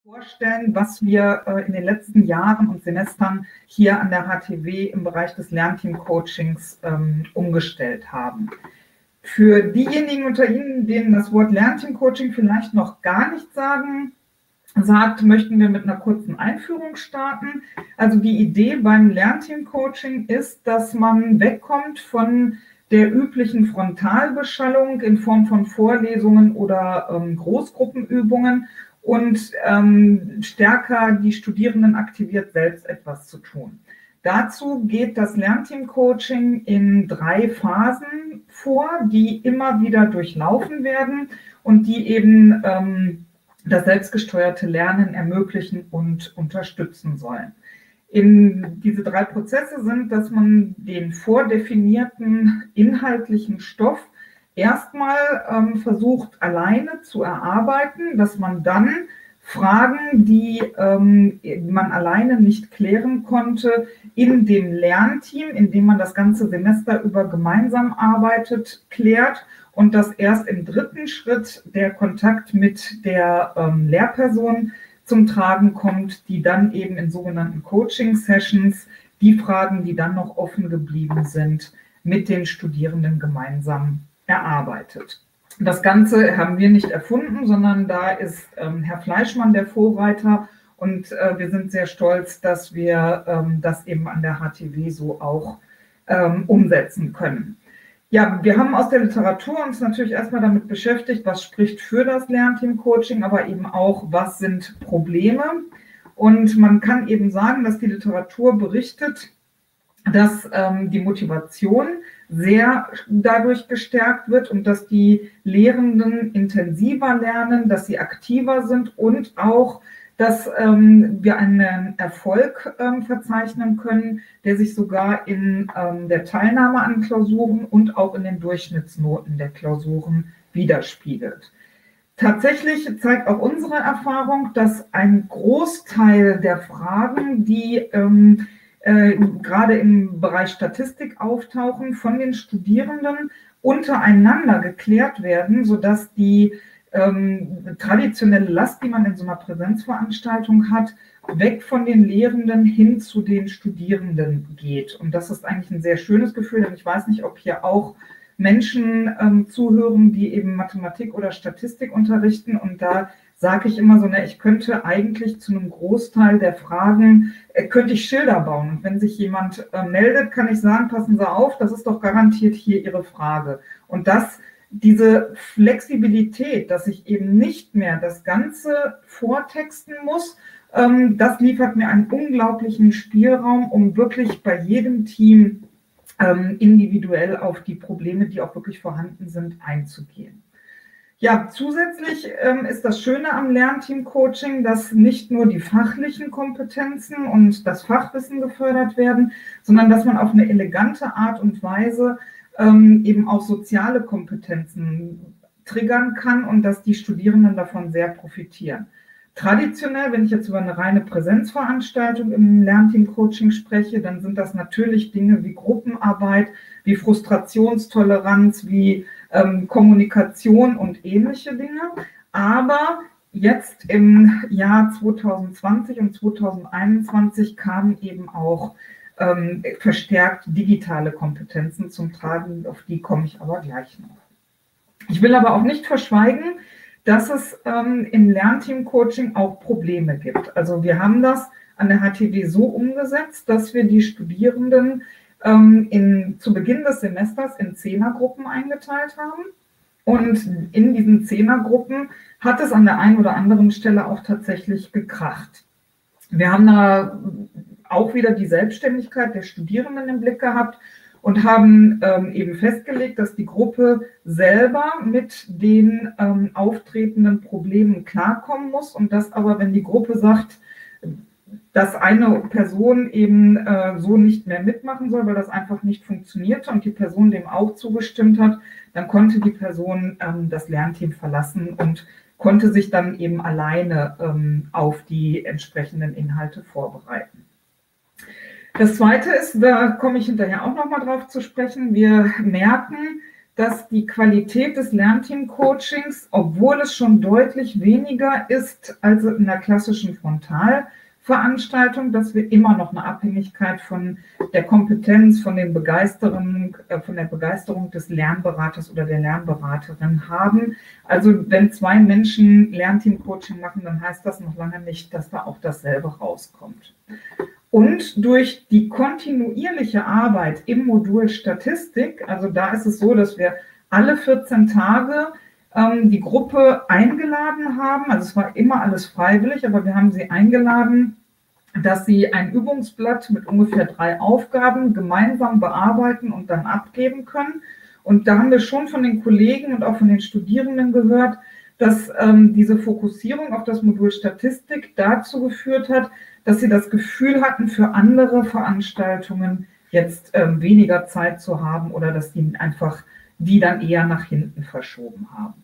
vorstellen, was wir in den letzten Jahren und Semestern hier an der HTW im Bereich des Lernteam-Coachings umgestellt haben. Für diejenigen unter Ihnen, denen das Wort Lernteam-Coaching vielleicht noch gar nicht sagt, möchten wir mit einer kurzen Einführung starten. Also die Idee beim Lernteam-Coaching ist, dass man wegkommt von der üblichen Frontalbeschallung in Form von Vorlesungen oder Großgruppenübungen und stärker die Studierenden aktiviert, selbst etwas zu tun. Dazu geht das Lernteam-Coaching in 3 Phasen vor, die immer wieder durchlaufen werden und die eben das selbstgesteuerte Lernen ermöglichen und unterstützen sollen. Diese 3 Prozesse sind, dass man den vordefinierten inhaltlichen Stoff erstmal versucht alleine zu erarbeiten, dass man dann Fragen, die man alleine nicht klären konnte, in dem Lernteam, in dem man das ganze Semester über gemeinsam arbeitet, klärt und dass erst im 3. Schritt der Kontakt mit der Lehrperson zum Tragen kommt, die dann eben in sogenannten Coaching-Sessions die Fragen, die dann noch offen geblieben sind, mit den Studierenden gemeinsam erarbeitet. Das Ganze haben wir nicht erfunden, sondern da ist Herr Fleischmann der Vorreiter und wir sind sehr stolz, dass wir das eben an der HTW so auch umsetzen können. Ja, wir haben aus der Literatur uns natürlich erstmal damit beschäftigt, was spricht für das Lernteam-Coaching, aber eben auch, was sind Probleme. Und man kann eben sagen, dass die Literatur berichtet, dass die Motivation sehr dadurch gestärkt wird und dass die Lehrenden intensiver lernen, dass sie aktiver sind und auch, dass wir einen Erfolg verzeichnen können, der sich sogar in der Teilnahme an Klausuren und auch in den Durchschnittsnoten der Klausuren widerspiegelt. Tatsächlich zeigt auch unsere Erfahrung, dass ein Großteil der Fragen, die gerade im Bereich Statistik auftauchen, von den Studierenden untereinander geklärt werden, sodass die traditionelle Last, die man in so einer Präsenzveranstaltung hat, weg von den Lehrenden hin zu den Studierenden geht. Und das ist eigentlich ein sehr schönes Gefühl, denn ich weiß nicht, ob hier auch Menschen zuhören, die eben Mathematik oder Statistik unterrichten. Und da sage ich immer so, ne, ich könnte eigentlich zu einem Großteil der Fragen, könnte ich Schilder bauen. Und wenn sich jemand meldet, kann ich sagen, passen Sie auf, das ist doch garantiert hier Ihre Frage. Und diese Flexibilität, dass ich eben nicht mehr das Ganze vortexten muss, das liefert mir einen unglaublichen Spielraum, um wirklich bei jedem Team individuell auf die Probleme, die auch wirklich vorhanden sind, einzugehen. Ja, zusätzlich ist das Schöne am Lernteam-Coaching, dass nicht nur die fachlichen Kompetenzen und das Fachwissen gefördert werden, sondern dass man auf eine elegante Art und Weise eben auch soziale Kompetenzen triggern kann und dass die Studierenden davon sehr profitieren. Traditionell, wenn ich jetzt über eine reine Präsenzveranstaltung im Lernteam-Coaching spreche, dann sind das natürlich Dinge wie Gruppenarbeit, wie Frustrationstoleranz, wie Kommunikation und ähnliche Dinge. Aber jetzt im Jahr 2020 und 2021 kamen eben auch verstärkt digitale Kompetenzen zum Tragen, auf die komme ich aber gleich noch. Ich will aber auch nicht verschweigen, dass es im Lernteam-Coaching auch Probleme gibt. Also wir haben das an der HTW so umgesetzt, dass wir die Studierenden zu Beginn des Semesters in 10er-Gruppen eingeteilt haben. Und in diesen 10er-Gruppen hat es an der einen oder anderen Stelle auch tatsächlich gekracht. Wir haben da auch wieder die Selbstständigkeit der Studierenden im Blick gehabt und haben eben festgelegt, dass die Gruppe selber mit den auftretenden Problemen klarkommen muss und dass aber, wenn die Gruppe sagt, dass eine Person eben so nicht mehr mitmachen soll, weil das einfach nicht funktionierte und die Person dem auch zugestimmt hat, dann konnte die Person das Lernteam verlassen und konnte sich dann eben alleine auf die entsprechenden Inhalte vorbereiten. Das Zweite ist, da komme ich hinterher auch nochmal drauf zu sprechen, wir merken, dass die Qualität des Lernteam-Coachings, obwohl es schon deutlich weniger ist als in der klassischen Frontalveranstaltung, dass wir immer noch eine Abhängigkeit von der Kompetenz, von der Begeisterung des Lernberaters oder der Lernberaterin haben. Also wenn 2 Menschen Lernteam-Coaching machen, dann heißt das noch lange nicht, dass da auch dasselbe rauskommt. Und durch die kontinuierliche Arbeit im Modul Statistik, also da ist es so, dass wir alle 14 Tage die Gruppe eingeladen haben, also es war immer alles freiwillig, aber wir haben sie eingeladen, dass sie ein Übungsblatt mit ungefähr 3 Aufgaben gemeinsam bearbeiten und dann abgeben können. Und da haben wir schon von den Kollegen und auch von den Studierenden gehört, dass diese Fokussierung auf das Modul Statistik dazu geführt hat, dass sie das Gefühl hatten, für andere Veranstaltungen jetzt weniger Zeit zu haben oder dass die einfach die dann eher nach hinten verschoben haben.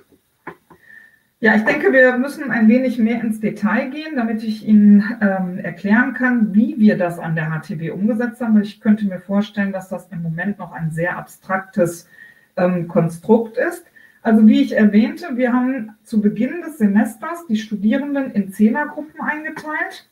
Ja, ich denke, wir müssen ein wenig mehr ins Detail gehen, damit ich Ihnen erklären kann, wie wir das an der HTW umgesetzt haben. Ich könnte mir vorstellen, dass das im Moment noch ein sehr abstraktes Konstrukt ist. Also wie ich erwähnte, wir haben zu Beginn des Semesters die Studierenden in 10er-Gruppen eingeteilt.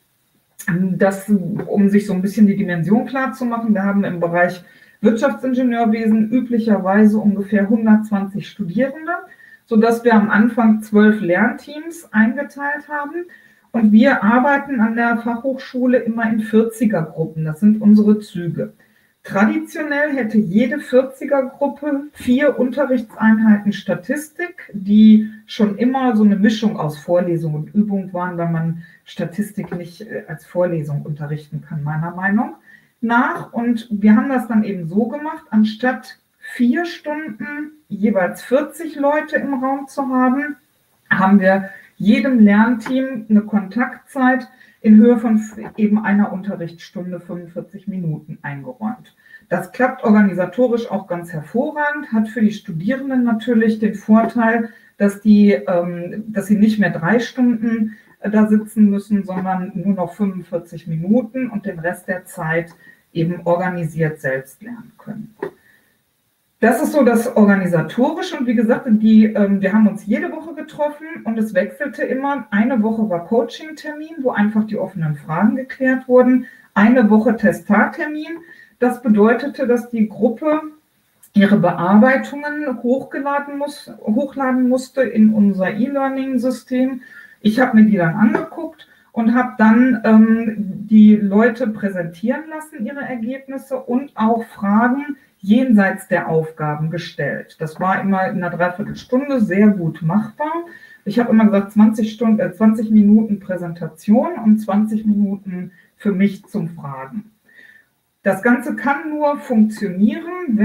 Das, um sich so ein bisschen die Dimension klar zu machen, wir haben im Bereich Wirtschaftsingenieurwesen üblicherweise ungefähr 120 Studierende, sodass wir am Anfang 12 Lernteams eingeteilt haben. Und wir arbeiten an der Fachhochschule immer in 40er-Gruppen. Das sind unsere Züge. Traditionell hätte jede 40er-Gruppe 4 Unterrichtseinheiten Statistik, die schon immer so eine Mischung aus Vorlesung und Übung waren, weil man Statistik nicht als Vorlesung unterrichten kann, meiner Meinung nach. Und wir haben das dann eben so gemacht, anstatt 4 Stunden jeweils 40 Leute im Raum zu haben, haben wir jedem Lernteam eine Kontaktzeit in Höhe von eben einer Unterrichtsstunde 45 Minuten eingeräumt. Das klappt organisatorisch auch ganz hervorragend, hat für die Studierenden natürlich den Vorteil, dass sie nicht mehr 3 Stunden da sitzen müssen, sondern nur noch 45 Minuten und den Rest der Zeit eben organisiert selbst lernen können. Das ist so das Organisatorische und wie gesagt, wir haben uns jede Woche getroffen und es wechselte immer. Eine Woche war Coaching-Termin, wo einfach die offenen Fragen geklärt wurden. Eine Woche Testartermin. Das bedeutete, dass die Gruppe ihre Bearbeitungen hochladen musste in unser E-Learning-System. Ich habe mir die dann angeguckt und habe dann die Leute präsentieren lassen, ihre Ergebnisse und auch Fragen jenseits der Aufgaben gestellt. Das war immer in einer Dreiviertelstunde sehr gut machbar. Ich habe immer gesagt, 20 Minuten Präsentation und 20 Minuten für mich zum Fragen. Das Ganze kann nur funktionieren,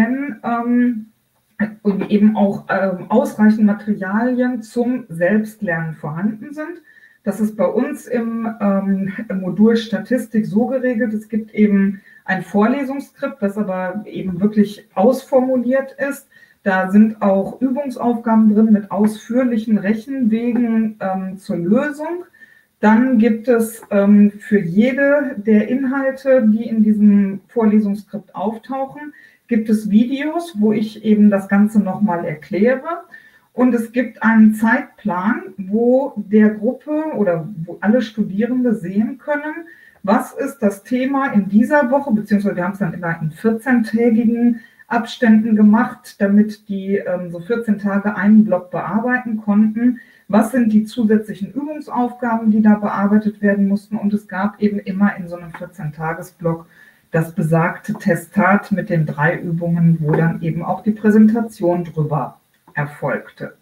wenn eben auch ausreichend Materialien zum Selbstlernen vorhanden sind. Das ist bei uns im Modul Statistik so geregelt, es gibt eben ein Vorlesungsskript, das aber eben wirklich ausformuliert ist. Da sind auch Übungsaufgaben drin mit ausführlichen Rechenwegen zur Lösung. Dann gibt es für jede der Inhalte, die in diesem Vorlesungsskript auftauchen, gibt es Videos, wo ich eben das Ganze nochmal erkläre. Und es gibt einen Zeitplan, wo der Gruppe oder wo alle Studierende sehen können, was ist das Thema in dieser Woche, beziehungsweise wir haben es dann immer in 14-tägigen Abständen gemacht, damit die so 14 Tage einen Block bearbeiten konnten. Was sind die zusätzlichen Übungsaufgaben, die da bearbeitet werden mussten? Und es gab eben immer in so einem 14-Tages-Block das besagte Testat mit den 3 Übungen, wo dann eben auch die Präsentation drüber erfolgte.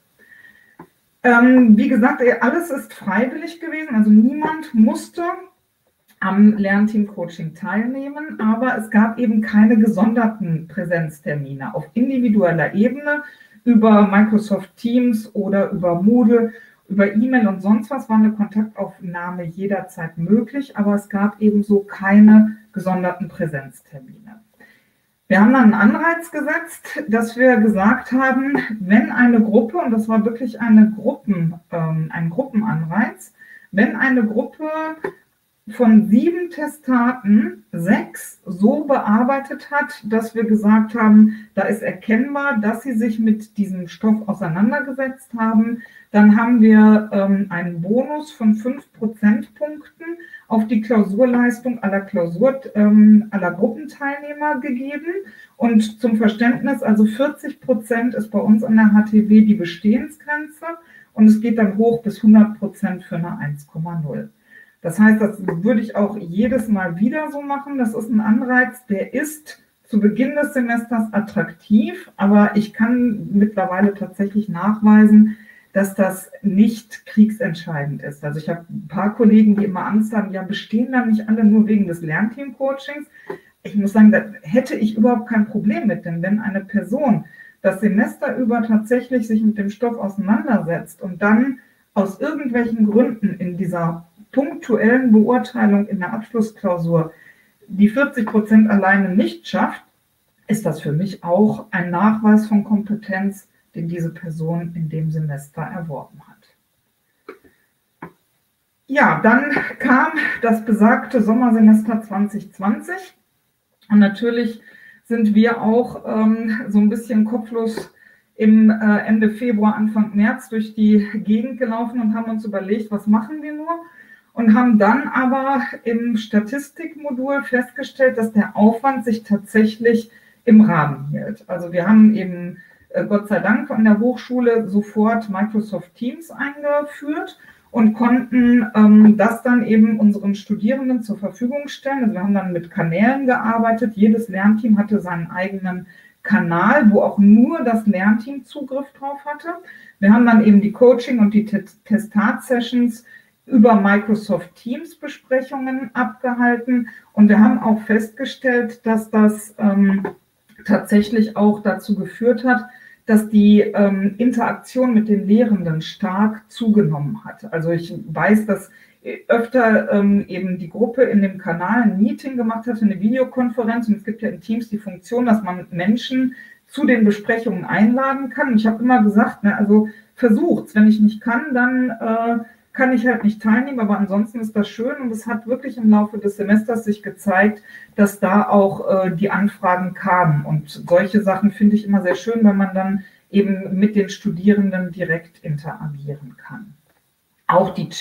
Wie gesagt, alles ist freiwillig gewesen, also niemand musste am Lernteam-Coaching teilnehmen, aber es gab eben keine gesonderten Präsenztermine auf individueller Ebene über Microsoft Teams oder über Moodle, über E-Mail und sonst was war eine Kontaktaufnahme jederzeit möglich, aber es gab ebenso keine gesonderten Präsenztermine. Wir haben dann einen Anreiz gesetzt, dass wir gesagt haben, wenn eine Gruppe, und das war wirklich ein Gruppenanreiz, wenn eine Gruppe von 7 Testaten 6 so bearbeitet hat, dass wir gesagt haben, da ist erkennbar, dass sie sich mit diesem Stoff auseinandergesetzt haben. Dann haben wir einen Bonus von 5 Prozentpunkten auf die Klausurleistung aller aller Gruppenteilnehmer gegeben. Und zum Verständnis, also 40% ist bei uns an der HTW die Bestehensgrenze und es geht dann hoch bis 100% für eine 1,0. Das heißt, das würde ich auch jedes Mal wieder so machen. Das ist ein Anreiz, der ist zu Beginn des Semesters attraktiv, aber ich kann mittlerweile tatsächlich nachweisen, dass das nicht kriegsentscheidend ist. Also ich habe ein paar Kollegen, die immer Angst haben, ja, bestehen dann nicht alle nur wegen des Lernteam-Coachings? Ich muss sagen, da hätte ich überhaupt kein Problem mit, denn wenn eine Person das Semester über tatsächlich sich mit dem Stoff auseinandersetzt und dann aus irgendwelchen Gründen in dieser punktuellen Beurteilung in der Abschlussklausur die 40% alleine nicht schafft, ist das für mich auch ein Nachweis von Kompetenz, den diese Person in dem Semester erworben hat. Ja, dann kam das besagte Sommersemester 2020 und natürlich sind wir auch so ein bisschen kopflos im Ende Februar, Anfang März durch die Gegend gelaufen und haben uns überlegt, was machen wir nur? Und haben dann aber im Statistikmodul festgestellt, dass der Aufwand sich tatsächlich im Rahmen hielt. Also wir haben eben Gott sei Dank an der Hochschule sofort Microsoft Teams eingeführt und konnten das dann eben unseren Studierenden zur Verfügung stellen. Also wir haben dann mit Kanälen gearbeitet. Jedes Lernteam hatte seinen eigenen Kanal, wo auch nur das Lernteam Zugriff drauf hatte. Wir haben dann eben die Coaching- und die Testat-Sessions über Microsoft Teams Besprechungen abgehalten und wir haben auch festgestellt, dass das tatsächlich auch dazu geführt hat, dass die Interaktion mit den Lehrenden stark zugenommen hat. Also ich weiß, dass öfter eben die Gruppe in dem Kanal ein Meeting gemacht hat, eine Videokonferenz und es gibt ja in Teams die Funktion, dass man Menschen zu den Besprechungen einladen kann. Und ich habe immer gesagt, ne, also versucht's, wenn ich nicht kann, dann kann ich halt nicht teilnehmen, aber ansonsten ist das schön und es hat wirklich im Laufe des Semesters sich gezeigt, dass da auch die Anfragen kamen und solche Sachen finde ich immer sehr schön, wenn man dann eben mit den Studierenden direkt interagieren kann. Auch die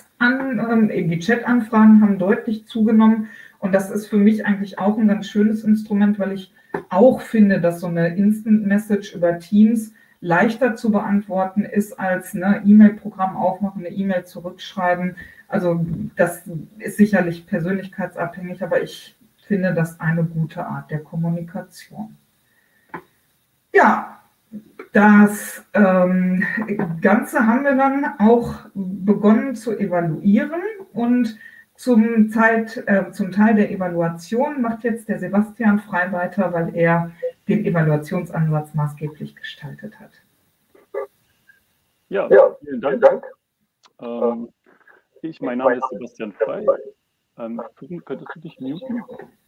die Chat-Anfragen haben deutlich zugenommen und das ist für mich eigentlich auch ein ganz schönes Instrument, weil ich auch finde, dass so eine Instant Message über Teams leichter zu beantworten ist als ein E-Mail-Programm aufmachen, eine E-Mail zurückschreiben. Also das ist sicherlich persönlichkeitsabhängig, aber ich finde das eine gute Art der Kommunikation. Ja, das Ganze haben wir dann auch begonnen zu evaluieren und zum Teil der Evaluation macht jetzt der Sebastian frei weiter, weil er den Evaluationsansatz maßgeblich gestaltet hat. Ja, vielen Dank. Mein Name ist Sebastian Frei. Könntest du dich muten?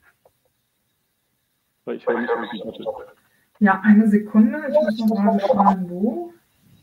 Weil ich höre mich irgendwie doppelt. Ja, eine Sekunde. Ich muss noch gerade schauen, wo.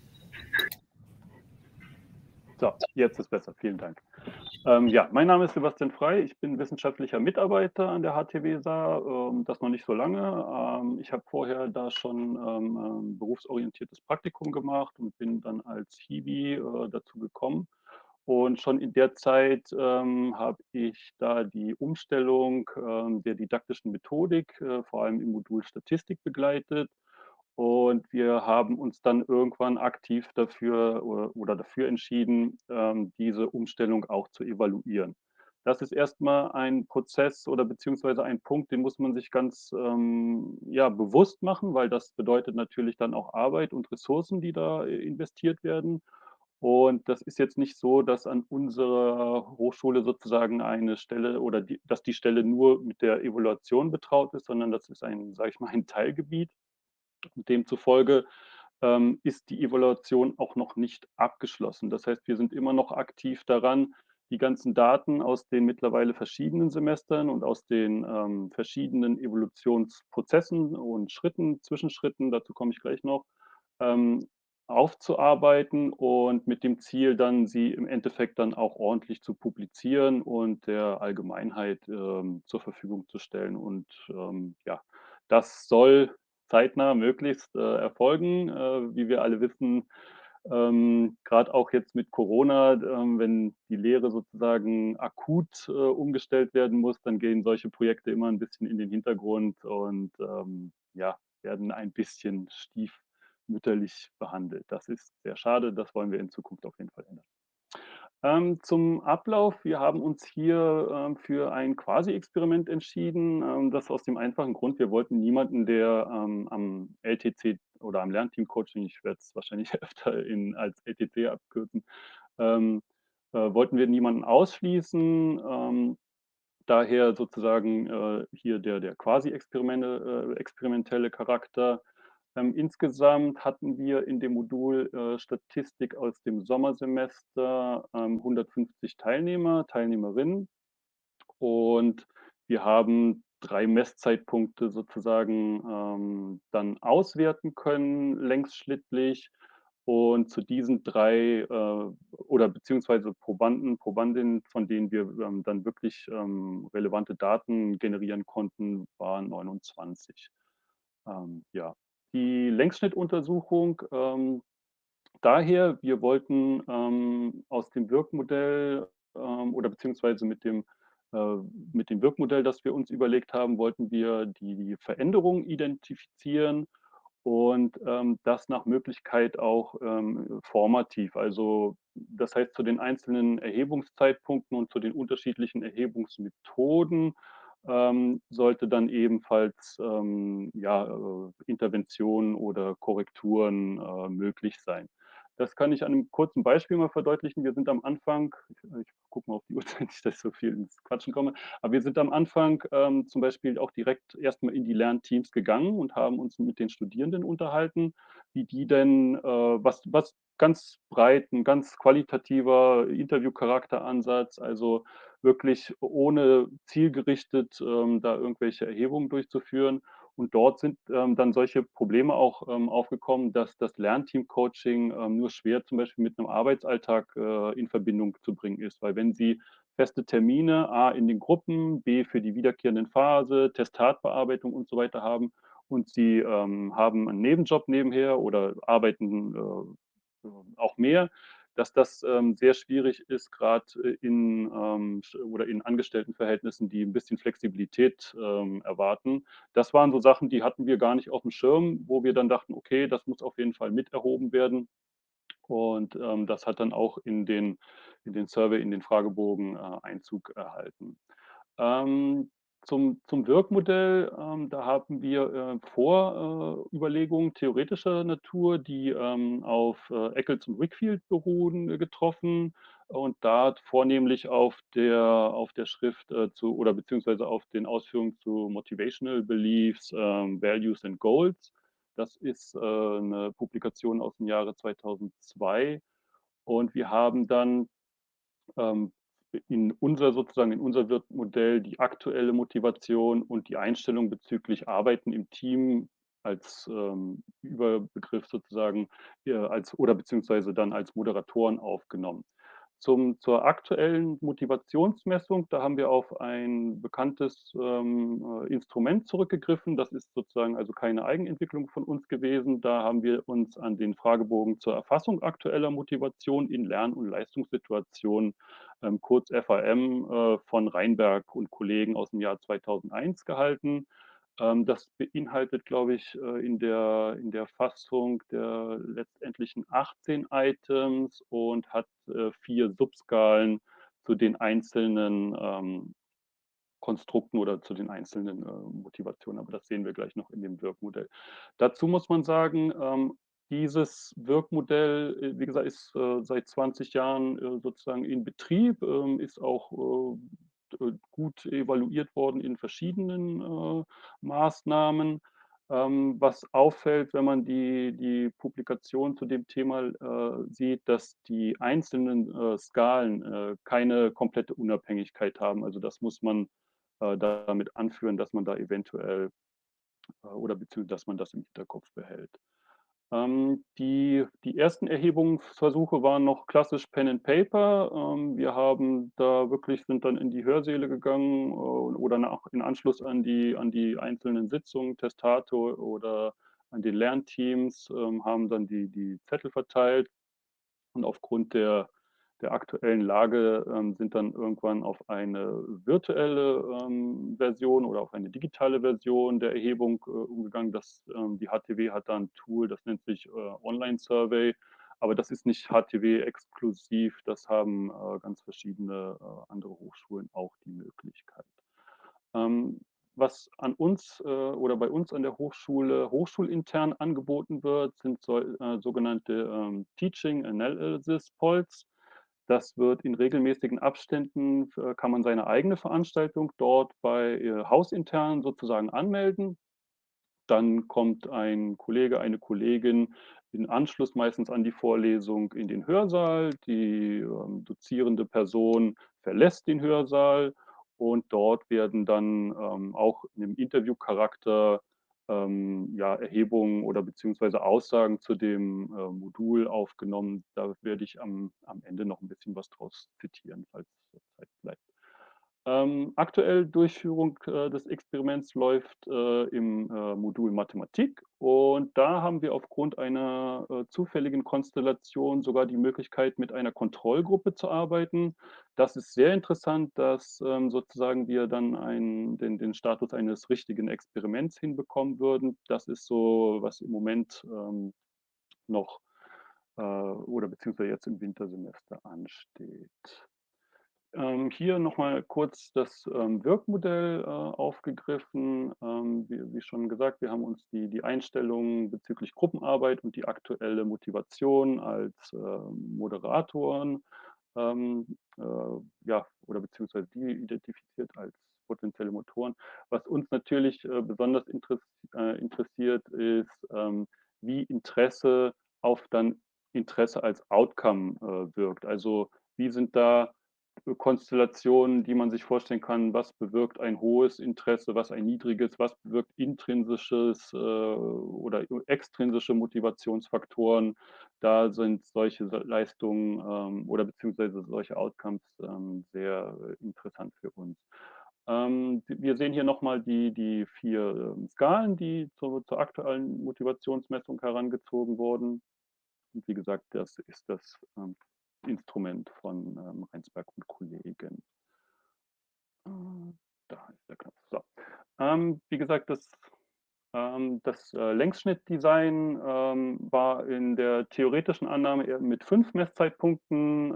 So, jetzt ist besser. Vielen Dank. Ja, mein Name ist Sebastian Frei. Ich bin wissenschaftlicher Mitarbeiter an der HTWSA, das noch nicht so lange. Ich habe vorher da schon berufsorientiertes Praktikum gemacht und bin dann als Hiwi dazu gekommen. Und schon in der Zeit habe ich da die Umstellung der didaktischen Methodik, vor allem im Modul Statistik, begleitet. Und wir haben uns dann irgendwann aktiv dafür oder dafür entschieden, diese Umstellung auch zu evaluieren. Das ist erstmal ein Prozess oder beziehungsweise ein Punkt, den muss man sich ganz ja, bewusst machen, weil das bedeutet natürlich dann auch Arbeit und Ressourcen, die da investiert werden. Und das ist jetzt nicht so, dass an unserer Hochschule sozusagen eine Stelle oder dass die Stelle nur mit der Evaluation betraut ist, sondern das ist ein, sage ich mal, ein Teilgebiet. Und demzufolge ist die Evaluation auch noch nicht abgeschlossen. Das heißt, wir sind immer noch aktiv daran, die ganzen Daten aus den mittlerweile verschiedenen Semestern und aus den verschiedenen Evolutionsprozessen und Schritten, Zwischenschritten, dazu komme ich gleich noch, aufzuarbeiten und mit dem Ziel dann, sie im Endeffekt dann auch ordentlich zu publizieren und der Allgemeinheit, zur Verfügung zu stellen. Und, ja, das soll zeitnah möglichst, erfolgen. Wie wir alle wissen, grad auch jetzt mit Corona, wenn die Lehre sozusagen akut, umgestellt werden muss, dann gehen solche Projekte immer ein bisschen in den Hintergrund und, ja, werden ein bisschen stiefmütterlich behandelt. Das ist sehr schade, das wollen wir in Zukunft auf jeden Fall ändern. Zum Ablauf: Wir haben uns hier, für ein Quasi-Experiment entschieden. Das aus dem einfachen Grund, wir wollten niemanden, der, am LTC oder am Lernteam-Coaching, ich werde es wahrscheinlich öfter als LTC abkürzen, ähm, wollten wir niemanden ausschließen. Daher sozusagen, hier der experimentelle Charakter. Insgesamt hatten wir in dem Modul, Statistik aus dem Sommersemester, 150 Teilnehmer, Teilnehmerinnen, und wir haben 3 Messzeitpunkte sozusagen, dann auswerten können, längsschnittlich. Und zu diesen 3 oder beziehungsweise Probanden, Probandinnen, von denen wir, dann wirklich, relevante Daten generieren konnten, waren 29. Ja. Die Längsschnittuntersuchung, daher, wir wollten, aus dem Wirkmodell, oder beziehungsweise mit dem Wirkmodell, das wir uns überlegt haben, wollten wir die Veränderungen identifizieren und, das nach Möglichkeit auch, formativ. Also, das heißt, zu den einzelnen Erhebungszeitpunkten und zu den unterschiedlichen Erhebungsmethoden, sollte dann ebenfalls, ja, Interventionen oder Korrekturen, möglich sein. Das kann ich an einem kurzen Beispiel mal verdeutlichen. Wir sind am Anfang, ich gucke mal auf die Uhrzeit, nicht, dass ich so viel ins Quatschen komme, aber wir sind am Anfang, zum Beispiel auch direkt erstmal in die Lernteams gegangen und haben uns mit den Studierenden unterhalten, wie die denn, was ganz breit 'n ganz qualitativer Interviewcharakteransatz, also wirklich ohne zielgerichtet, da irgendwelche Erhebungen durchzuführen. Und dort sind, dann solche Probleme auch, aufgekommen, dass das Lernteam-Coaching, nur schwer zum Beispiel mit einem Arbeitsalltag, in Verbindung zu bringen ist. Weil wenn Sie feste Termine, A in den Gruppen, B für die wiederkehrenden Phase, Testatbearbeitung und so weiter haben und Sie, haben einen Nebenjob nebenher oder arbeiten, auch mehr, dass das, sehr schwierig ist, gerade in, oder in Angestelltenverhältnissen, die ein bisschen Flexibilität, erwarten. Das waren so Sachen, die hatten wir gar nicht auf dem Schirm, wo wir dann dachten: „Okay, das muss auf jeden Fall mit erhoben werden." Und, das hat dann auch in den Survey, in den Fragebogen, Einzug erhalten. Ähm, zum Wirkmodell, da haben wir, Vorüberlegungen theoretischer Natur, die, auf, Eccles und Wakefield beruhen, getroffen und da vornehmlich auf der Schrift, zu oder beziehungsweise auf den Ausführungen zu Motivational Beliefs, Values and Goals. Das ist, 'ne Publikation aus dem Jahre 2002 und wir haben dann, ähm, in unser Wirkmodell die aktuelle Motivation und die Einstellung bezüglich Arbeiten im Team als, Überbegriff sozusagen, als oder beziehungsweise dann als Moderatoren aufgenommen. Zur aktuellen Motivationsmessung, da haben wir auf ein bekanntes, Instrument zurückgegriffen. Das ist sozusagen also keine Eigenentwicklung von uns gewesen. Da haben wir uns an den Fragebogen zur Erfassung aktueller Motivation in Lern- und Leistungssituationen, kurz FAM, von Reinberg und Kollegen aus dem Jahr 2001 gehalten. Das beinhaltet, glaube ich, in der Fassung der letztendlichen 18 Items und hat, 4 Subskalen zu den einzelnen, Konstrukten oder zu den einzelnen, Motivationen, aber das sehen wir gleich noch in dem Wirkmodell. Dazu muss man sagen, dieses Wirkmodell, wie gesagt, ist, seit 20 Jahren, sozusagen in Betrieb, ist auch, gut evaluiert worden in verschiedenen, Maßnahmen. Was auffällt, wenn man die Publikation zu dem Thema, sieht, dass die einzelnen, Skalen, keine komplette Unabhängigkeit haben. Also, das muss man, damit anführen, dass man da eventuell, oder beziehungsweise dass man das im Hinterkopf behält. Die ersten Erhebungsversuche waren noch klassisch Pen and Paper. Wir haben da wirklich sind dann in die Hörsäle gegangen, oder in Anschluss an die einzelnen Sitzungen, Testate oder an den Lernteams, haben dann die Zettel verteilt. Und aufgrund der aktuellen Lage, sind dann irgendwann auf eine virtuelle, Version oder auf eine digitale Version der Erhebung, umgegangen. Die HTW hat da 'n Tool, das nennt sich, Online Survey, aber das ist nicht HTW-exklusiv. Das haben, ganz verschiedene, andere Hochschulen auch die Möglichkeit. Ähm, Was an uns, oder bei uns an der Hochschule hochschulintern angeboten wird, sind sogenannte, Teaching Analysis Polls. Das wird in regelmäßigen Abständen kann man seine eigene Veranstaltung dort bei, hausintern sozusagen anmelden. Dann kommt ein Kollege, eine Kollegin in Anschluss meistens an die Vorlesung in den Hörsaal. Die, dozierende Person verlässt den Hörsaal und dort werden dann, auch in 'nem Interviewcharakter, ja, Erhebungen oder beziehungsweise Aussagen zu dem, Modul aufgenommen. Da werde ich am Ende noch ein bisschen was draus zitieren, falls Zeit bleibt. Aktuell Durchführung, des Experiments läuft, im, Modul Mathematik und da haben wir aufgrund einer, zufälligen Konstellation sogar die Möglichkeit, mit einer Kontrollgruppe zu arbeiten. Das ist sehr interessant, dass, sozusagen wir dann den Status eines richtigen Experiments hinbekommen würden. Das ist so, was im Moment, noch, oder beziehungsweise jetzt im Wintersemester ansteht. Hier noch mal kurz das, Wirkmodell, aufgegriffen. Wie schon gesagt, wir haben uns die Einstellungen bezüglich Gruppenarbeit und die aktuelle Motivation als, Moderatoren, äh, ja, oder beziehungsweise die identifiziert als potenzielle Motoren. Was uns natürlich, besonders interessiert, ist, wie Interesse auf dann Interesse als Outcome, wirkt. Also, wie sind da Konstellationen, die man sich vorstellen kann, was bewirkt ein hohes Interesse, was ein niedriges, was bewirkt intrinsisches, oder extrinsische Motivationsfaktoren. Da sind solche Leistungen, oder beziehungsweise solche Outcomes, sehr interessant für uns. Wir sehen hier noch mal die 4 Skalen, die zur aktuellen Motivationsmessung herangezogen wurden. Und wie gesagt, das ist das, Instrument von, Reinsberg und Kollegen. Da ist der Knopf. So. Wie gesagt, das Längsschnittdesign, war in der theoretischen Annahme eher mit 5 Messzeitpunkten,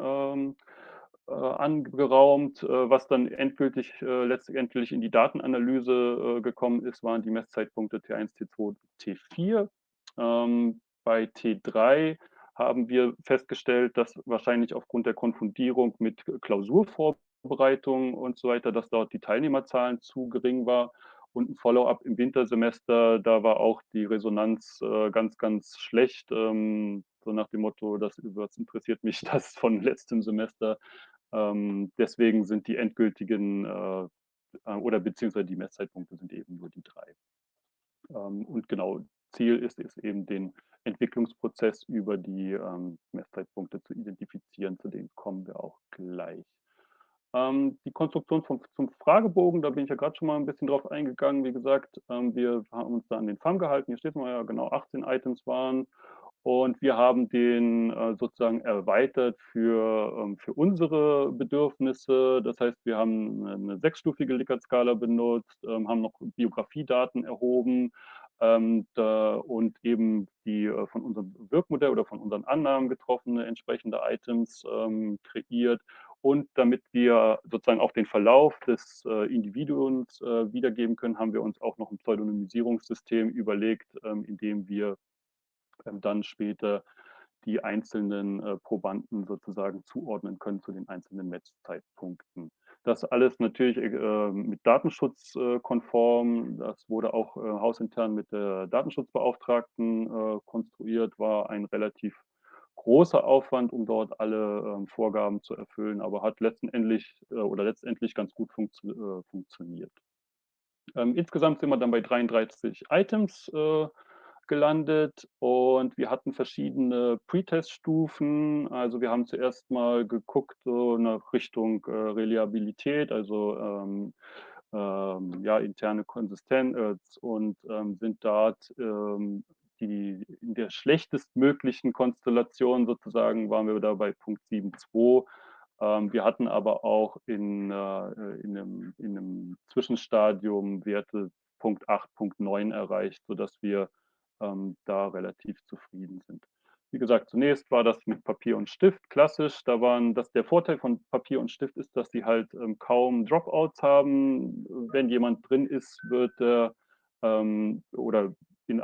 angeraumt. Was dann letztendlich in die Datenanalyse, gekommen ist, waren die Messzeitpunkte T1, T2, T4. Bei T3 haben wir festgestellt, dass wahrscheinlich aufgrund der Konfundierung mit Klausurvorbereitung und so weiter, dass dort die Teilnehmerzahlen zu gering war. Und ein Follow-up im Wintersemester, da war auch die Resonanz, ganz, ganz schlecht, so nach dem Motto: „Was interessiert mich das von letztem Semester?“ Deswegen sind die endgültigen, oder beziehungsweise die Messzeitpunkte sind eben nur die 3. Und genau, Ziel ist eben den Entwicklungsprozess über die, Messzeitpunkte zu identifizieren, zu denen kommen wir auch gleich. Die Konstruktion zum Fragebogen, da bin ich ja gerade schon mal ein bisschen drauf eingegangen. Wie gesagt, wir haben uns da an den FAM gehalten. Hier steht mal ja genau 18 Items waren und wir haben den, sozusagen erweitert für unsere Bedürfnisse. Das heißt, wir haben eine sechsstufige Likert-Skala benutzt, haben noch Biografiedaten erhoben, und eben die, von unserem Wirkmodell oder von unseren Annahmen getroffene entsprechende Items, kreiert. Und damit wir sozusagen auch den Verlauf des, Individuums, wiedergeben können, haben wir uns auch noch ein Pseudonymisierungssystem überlegt, in dem wir, dann später die einzelnen, Probanden sozusagen zuordnen können zu den einzelnen Matchzeitpunkten. Das alles natürlich, mit Datenschutz, konform. Das wurde auch, hausintern mit der Datenschutzbeauftragten, konstruiert, war ein relativ großer Aufwand, um dort alle, Vorgaben zu erfüllen, aber hat letztendlich ganz gut funktioniert. Insgesamt sind wir dann bei 33 Items, gelandet und wir hatten verschiedene Pre-Test-Stufen. Also wir haben zuerst mal geguckt, so nach Richtung Reliabilität, also ja, interne Konsistenz und sind dort in der schlechtestmöglichen Konstellation sozusagen waren wir da bei Punkt 7.2. Wir hatten aber auch in einem Zwischenstadium Werte Punkt 8, Punkt 9 erreicht, sodass wir da relativ zufrieden sind. Wie gesagt, zunächst war das mit Papier und Stift klassisch. Der Vorteil von Papier und Stift ist, dass die halt kaum Dropouts haben. Wenn jemand drin ist, wird er oder in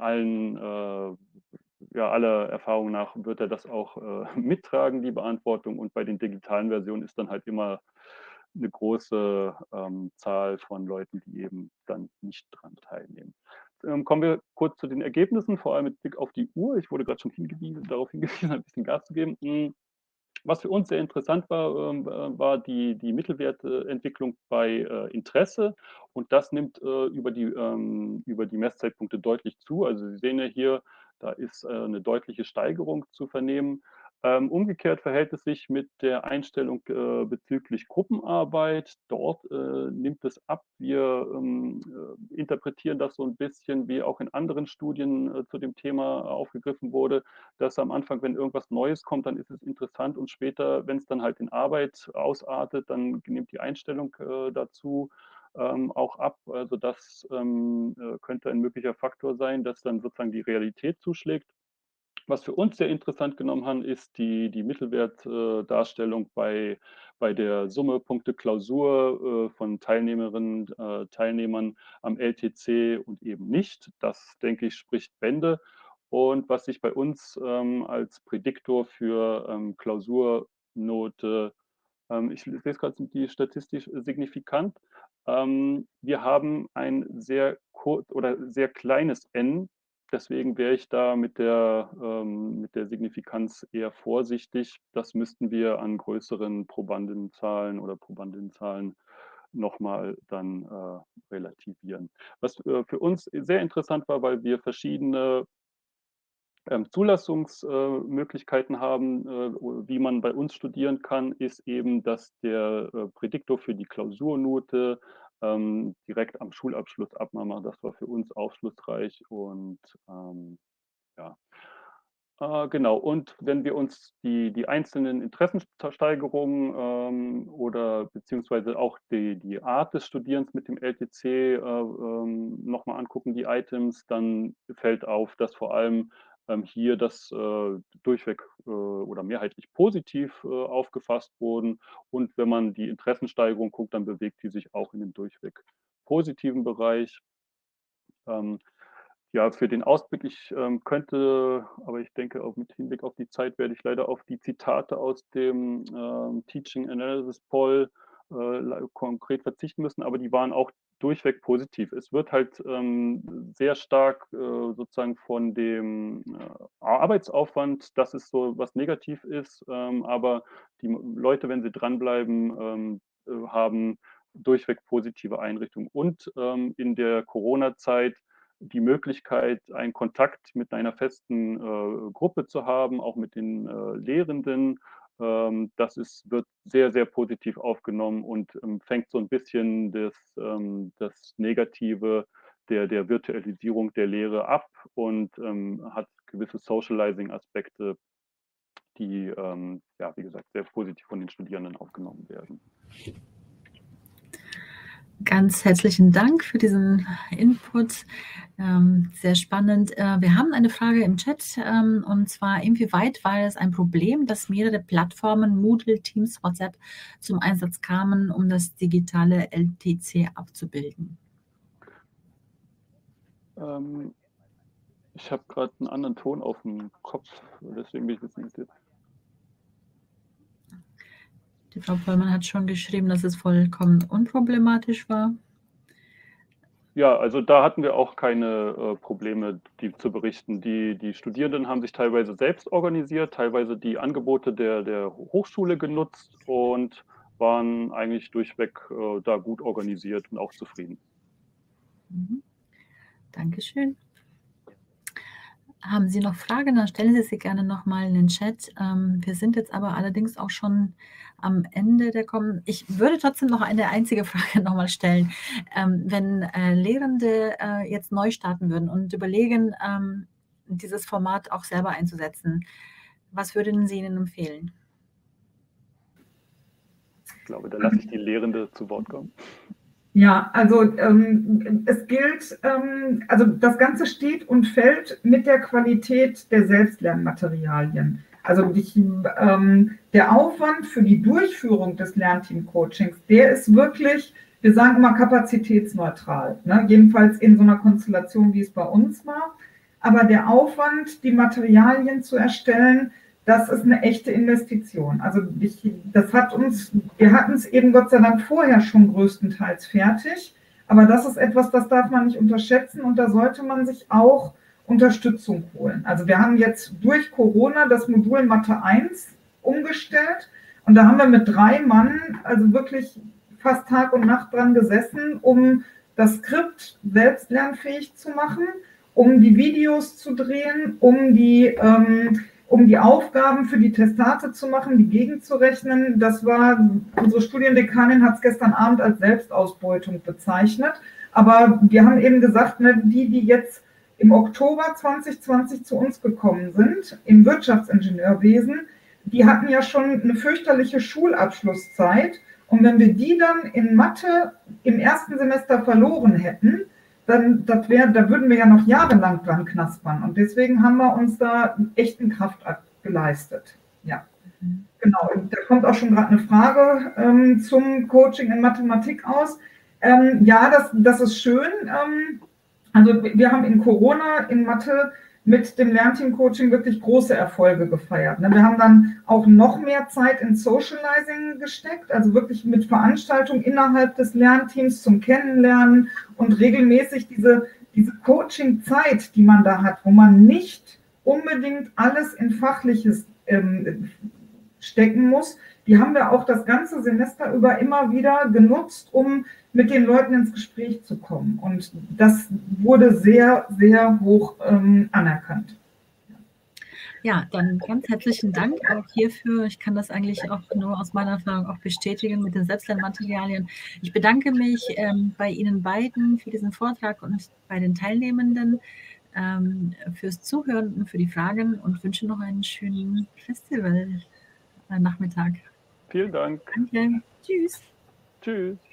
aller Erfahrung nach wird er das auch mittragen, die Beantwortung. Und bei den digitalen Versionen ist dann halt immer eine große Zahl von Leuten, die eben dann nicht dran teilnehmen. Kommen wir kurz zu den Ergebnissen, vor allem mit Blick auf die Uhr. Ich wurde gerade schon darauf hingewiesen, ein bisschen Gas zu geben. Was für uns sehr interessant war, war die Mittelwertentwicklung bei Interesse und das nimmt über die Messzeitpunkte deutlich zu. Also Sie sehen ja hier, da ist eine deutliche Steigerung zu vernehmen. Umgekehrt verhält es sich mit der Einstellung bezüglich Gruppenarbeit. Dort nimmt es ab. Wir interpretieren das so ein bisschen, wie auch in anderen Studien zu dem Thema aufgegriffen wurde, dass am Anfang, wenn irgendwas Neues kommt, dann ist es interessant und später, wenn es dann halt in Arbeit ausartet, dann nimmt die Einstellung dazu auch ab. Also das könnte ein möglicher Faktor sein, dass dann sozusagen die Realität zuschlägt. Was für uns sehr interessant genommen haben, ist die Mittelwertdarstellung bei der Summe Punkte Klausur von Teilnehmerinnen, Teilnehmern am LTC und eben nicht. Das, denke ich, spricht Bände. Und was sich bei uns als Prädiktor für Klausurnote, ich sehe es gerade, sind die statistisch signifikant. Wir haben ein sehr kurz oder sehr kleines N. Deswegen wäre ich da mit der Signifikanz eher vorsichtig. Das müssten wir an größeren Probandinnenzahlen nochmal dann relativieren. Was für uns sehr interessant war, weil wir verschiedene Zulassungsmöglichkeiten haben, wie man bei uns studieren kann, ist eben, dass der Prädiktor für die Klausurnote direkt am Schulabschluss abmacht. Das war für uns aufschlussreich und ja. Genau, und wenn wir uns die einzelnen Interessensteigerungen oder beziehungsweise auch die Art des Studierens mit dem LTC nochmal angucken, die Items, dann fällt auf, dass vor allem hier das durchweg oder mehrheitlich positiv aufgefasst wurden. Und wenn man die Interessensteigerung guckt, dann bewegt die sich auch in den durchweg positiven Bereich. Ja, für den Ausblick, ich könnte, aber ich denke, auch mit Hinblick auf die Zeit werde ich leider auf die Zitate aus dem Teaching Analysis Poll konkret verzichten müssen, aber die waren auch durchweg positiv. Es wird halt sehr stark sozusagen von dem Arbeitsaufwand, das ist so, was negativ ist, aber die Leute, wenn sie dranbleiben, haben durchweg positive Einrichtungen. Und in der Corona-Zeit die Möglichkeit, einen Kontakt mit einer festen Gruppe zu haben, auch mit den Lehrenden. Wird sehr, sehr positiv aufgenommen und fängt so ein bisschen das Negative der Virtualisierung der Lehre ab und hat gewisse Socializing-Aspekte, die, ja, wie gesagt, sehr positiv von den Studierenden aufgenommen werden. Ganz herzlichen Dank für diesen Input. Sehr spannend. Wir haben eine Frage im Chat, und zwar, inwieweit war es ein Problem, dass mehrere Plattformen, Moodle, Teams, WhatsApp, zum Einsatz kamen, um das digitale LTC abzubilden? Ich habe gerade einen anderen Ton auf dem Kopf, deswegen bin ich ein bisschen interessiert. Die Frau Pollmann hat schon geschrieben, dass es vollkommen unproblematisch war. Ja, also da hatten wir auch keine Probleme, die zu berichten. Die Studierenden haben sich teilweise selbst organisiert, teilweise die Angebote der Hochschule genutzt und waren eigentlich durchweg da gut organisiert und auch zufrieden. Dankeschön. Haben Sie noch Fragen, dann stellen Sie sie gerne noch mal in den Chat. Wir sind jetzt aber allerdings auch schon am Ende der kommen. Ich würde trotzdem noch eine einzige Frage noch mal stellen. Wenn Lehrende jetzt neu starten würden und überlegen, dieses Format auch selber einzusetzen, was würden Sie ihnen empfehlen? Ich glaube, da lasse ich die Lehrende zu Wort kommen. Ja, also es gilt, also das Ganze steht und fällt mit der Qualität der Selbstlernmaterialien. Also der Aufwand für die Durchführung des Lernteam-Coachings, der ist wirklich, wir sagen immer kapazitätsneutral, ne? Jedenfalls in so einer Konstellation, wie es bei uns war. Aber der Aufwand, die Materialien zu erstellen, das ist eine echte Investition. Also wir hatten es eben Gott sei Dank vorher schon größtenteils fertig, aber das ist etwas, das darf man nicht unterschätzen und da sollte man sich auch Unterstützung holen. Also wir haben jetzt durch Corona das Modul Mathe 1 umgestellt und da haben wir mit 3 Mann also wirklich fast Tag und Nacht dran gesessen, um das Skript selbst lernfähig zu machen, um die Videos zu drehen, um die Aufgaben für die Testate zu machen, die gegenzurechnen. Das war, unsere Studiendekanin hat es gestern Abend als Selbstausbeutung bezeichnet. Aber wir haben eben gesagt, ne, die jetzt im Oktober 2020 zu uns gekommen sind, im Wirtschaftsingenieurwesen, die hatten ja schon eine fürchterliche Schulabschlusszeit. Und wenn wir die dann in Mathe im ersten Semester verloren hätten, dann da würden wir ja noch jahrelang dran knaspern. Und deswegen haben wir uns da echt einen Kraftakt geleistet. Ja, genau. Und da kommt auch schon gerade eine Frage zum Coaching in Mathematik aus. Ja, das ist schön. Also wir haben in Corona in Mathe mit dem Lernteam-Coaching wirklich große Erfolge gefeiert. Wir haben dann auch noch mehr Zeit in Socializing gesteckt, also wirklich mit Veranstaltungen innerhalb des Lernteams zum Kennenlernen und regelmäßig diese Coaching-Zeit, die man da hat, wo man nicht unbedingt alles in Fachliches stecken muss, die haben wir auch das ganze Semester über immer wieder genutzt, um mit den Leuten ins Gespräch zu kommen. Und das wurde sehr, sehr hoch anerkannt. Ja, dann ganz herzlichen Dank auch hierfür. Ich kann das eigentlich auch nur aus meiner Erfahrung auch bestätigen mit den Selbstlernmaterialien. Ich bedanke mich bei Ihnen beiden für diesen Vortrag und bei den Teilnehmenden fürs Zuhören und für die Fragen und wünsche noch einen schönen Festival-Nachmittag. Vielen Dank. Danke. Tschüss. Tschüss.